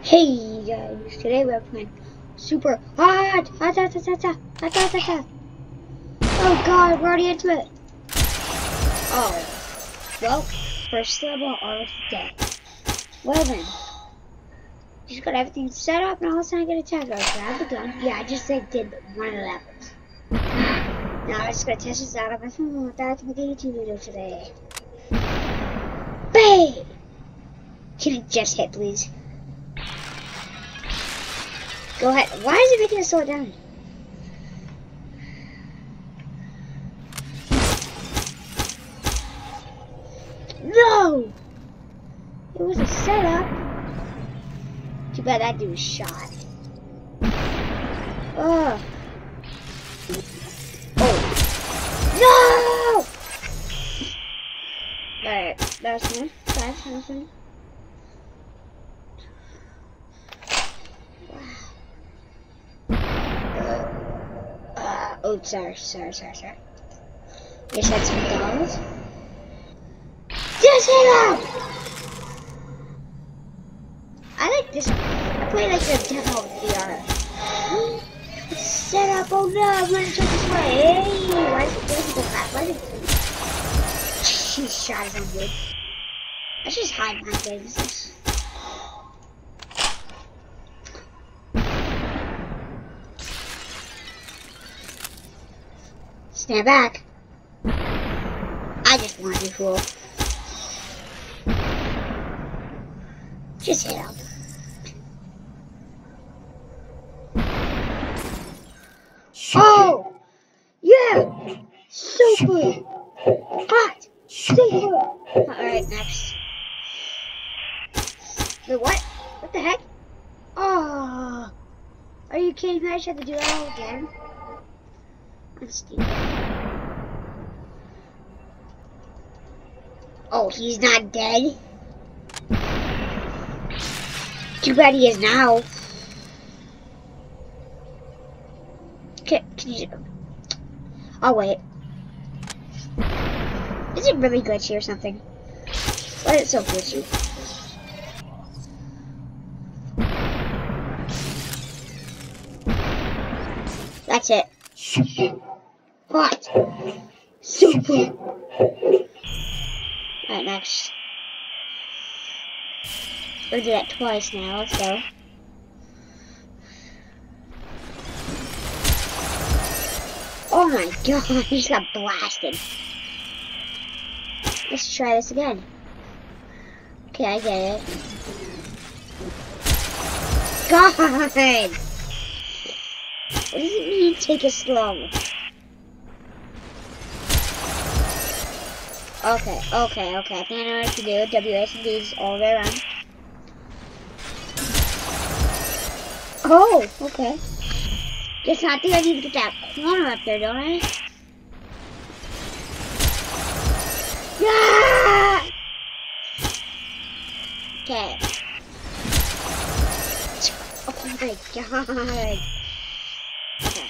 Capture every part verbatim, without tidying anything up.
Hey guys, today we're playing super hot, hot, hot, hot, hot, hot, hot, hot, hot, hot. Oh god, we're already into it. Oh, well, first level already dead. Well then, just got everything set up and all of a sudden I get attacked. I grab the gun. Yeah, I just like did one of the levels. Now I'm just gonna test this out on my phone. That's my YouTube video today. Bang! Can it just hit, please? Go ahead. Why is it making it slow down? No! It was a setup. Too bad that dude was shot. Ugh. Oh. No! Alright, that's one. Five, something. Oh, sorry, sorry, sorry, sorry. Just had some McDonald's. Just hit him! I like this one. I play like the demo V R. Set up, oh no, I'm gonna jump this way. Hey, why is it doing go back? Why is it? She shot his own dude. I should just hide my things. Stand back. I just want to be cool. Just hit him. Oh! Yeah! Super! Hot! Super! Alright, next. Wait, what? What the heck? Oh! Are you kidding me? I should have to do that all again? I'm stupid. Oh, he's not dead? Too bad he is now. Can, can you... Oh, wait. Is it really glitchy or something? Why is it so glitchy? That's it. Super. Hot. Super. Alright, next. We're gonna do that twice now. Let's go. Oh my god, I just got blasted. Let's try this again. Okay, I get it. God! What does it mean, take it slow? Okay, okay, okay. I think I know what to do. W S D is all the way around. Oh, okay. Guess I think I need to get that corner up there, don't I? Yeah! Okay. Oh my god. Okay.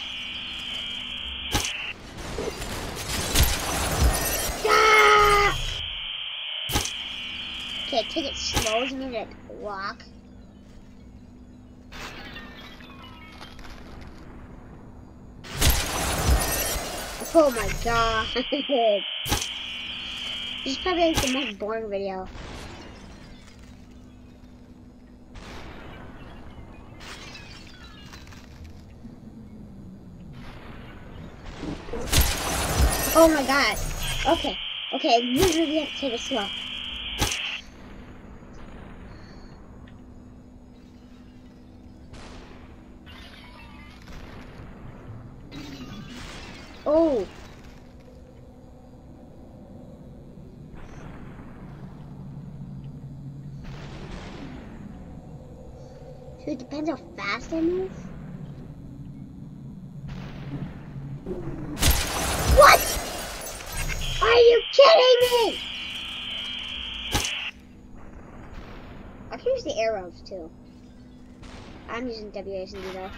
Ah! Okay, take it slow as me to walk. Oh my god. This is probably like the most boring video. Oh my god. Okay. Okay, I literally have to take it slow. Oh. So it depends how fast I move. What? Are you kidding me? I can use the arrows too. I'm using W A S D though.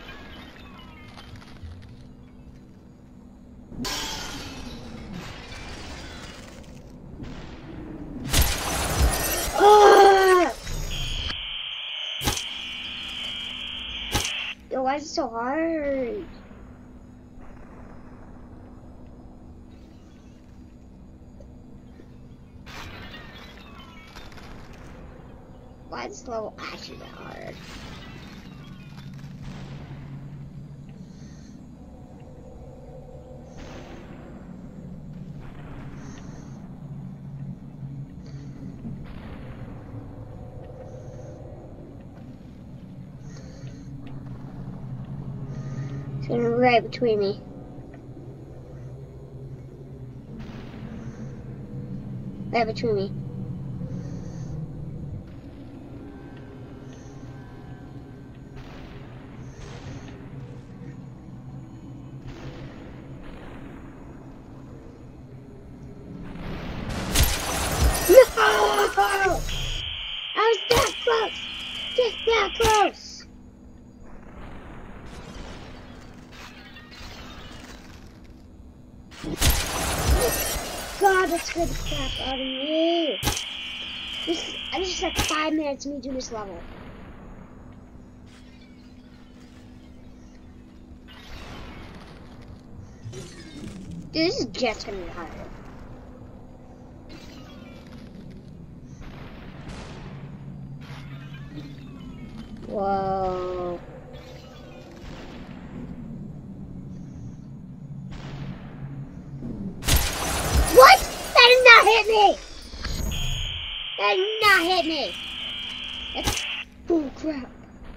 Why is it so hard? Why is this level actually that hard? It's gonna be right between me. Right between me. I was that close! Just that close! God, that scared the crap out of me! This, this is like five minutes of me doing this level. Dude, this is just gonna be harder. Whoa. What? That did not hit me! That did not hit me! That's bull crap.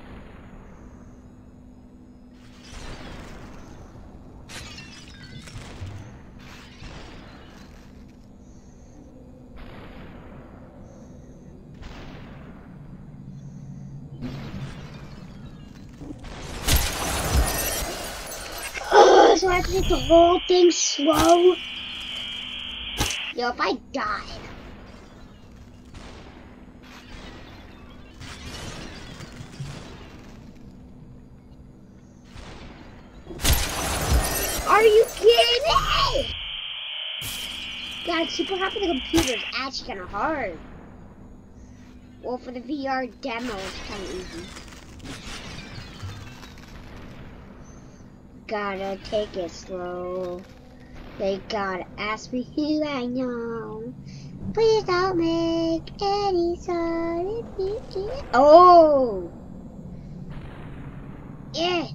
So I have to take the whole thing slow. Yo, if I died. Are you kidding me? God, super hard for the computer is actually kind of hard. Well, for the V R demo, it's kind of easy. Gotta take it slow. They gotta ask me who I know. Please don't make any sudden thinking. Oh! Yeah!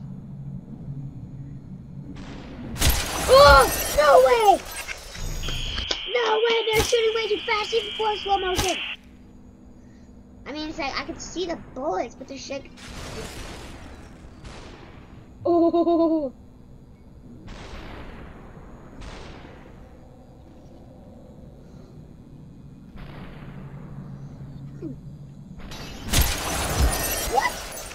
Oh! No way! No way! They're shooting way too fast even for slow motion. I mean, it's like I can see the bullets, but they're shaking. Oh! What?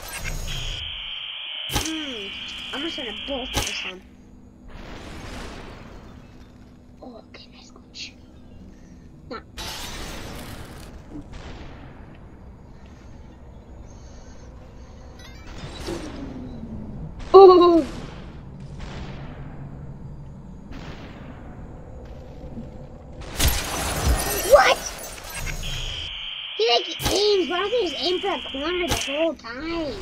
Hmm. I'm just gonna bolt it this time. Oh, okay, nice glitch. Nah. Oh! What? He like aims, why don't they just aim for that corner the whole time?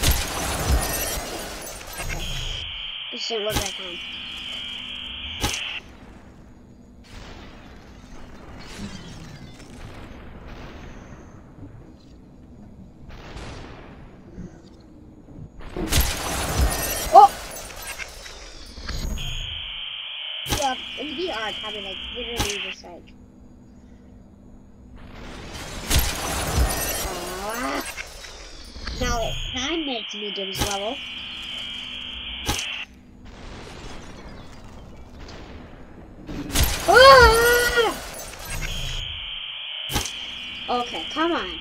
Okay. This didn't work that time. Oh! Yeah, in V R, probably like literally just like. Ah. Now, nine minutes of me doing this level. Ah! Okay, come on.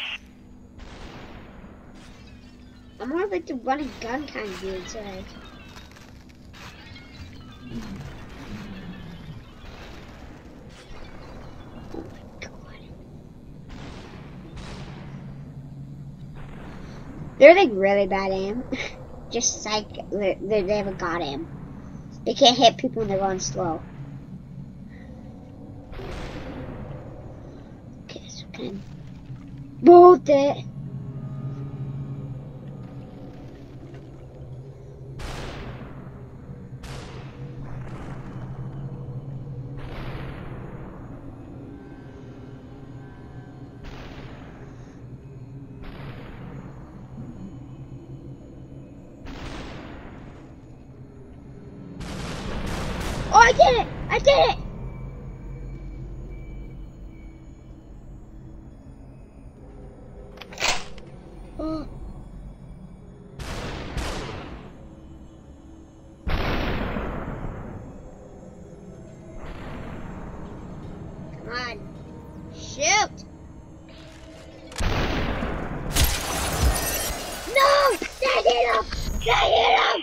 I'm more like the run and gun kind of dude, so like. Oh my god. They're like really bad aim. Just like, they they haven't got aim. They can't hit people when they're going slow. Okay, so can I bolt it? I did it! I did it! Oh. Come on. Shoot! No! They hit him! They hit him!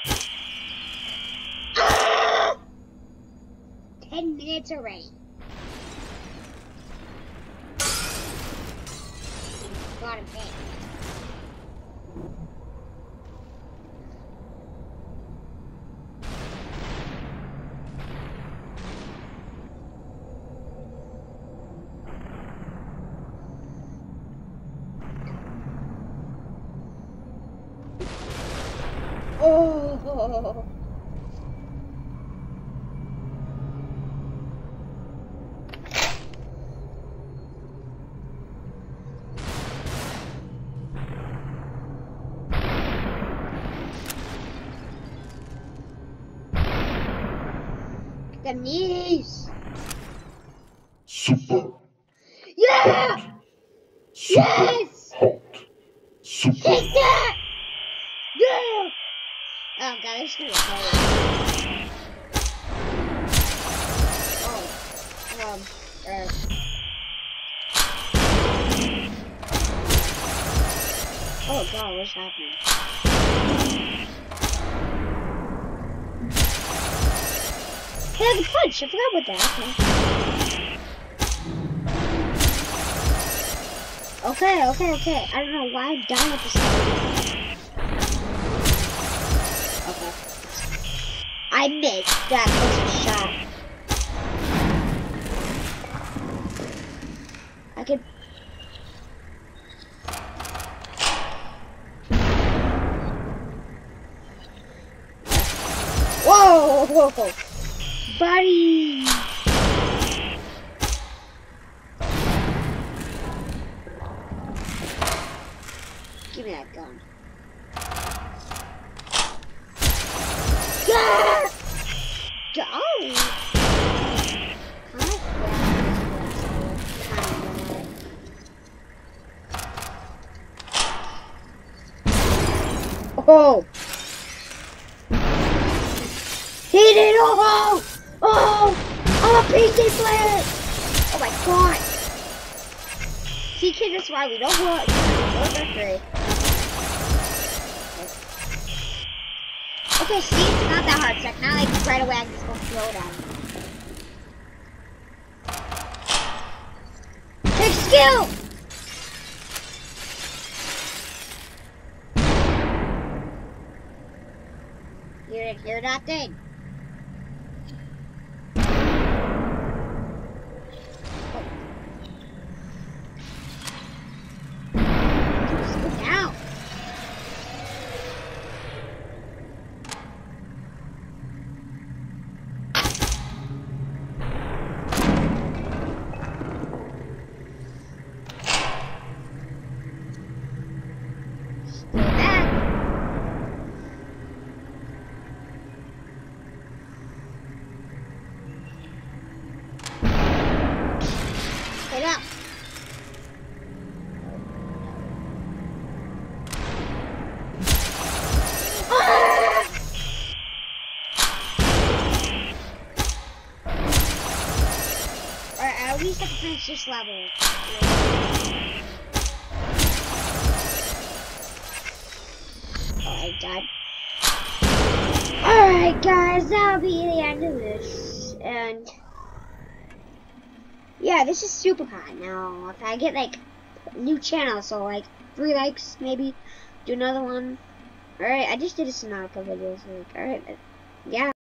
Ah! Ten minutes already. Got him hit. Oh. The knees. Super. Yeah. Super Yes. hot. Super. Take that. Yeah. Oh god, this is gonna play. Oh. Um. Uh. Oh god, what's happening? Hey, I can punch. I forgot about that. Okay. Okay, okay, okay. I don't know why I'm dying at the start. Okay. I missed that close shot. I could. Whoa! Whoa! Whoa. Buddy! Give me that gun. Yeah! Golly! Oh! Hit it! Oh! Oh! I'm a P C player! Oh my god! See, kids, that's why we don't work. We're free. Okay, see, it's not that hard. So it's not like right away I can just go throw it at him. Take skill! Hear it, hear that thing. Just go down. Stay back. Get up. Ah! Alright, at least I can finish this level. Oh, I died. Alright guys, that'll be the end of this. And yeah, this is super hot now. If I get like a new channel, so like three likes, maybe do another one. Alright, I just did a Sonata videos. Like, alright, yeah.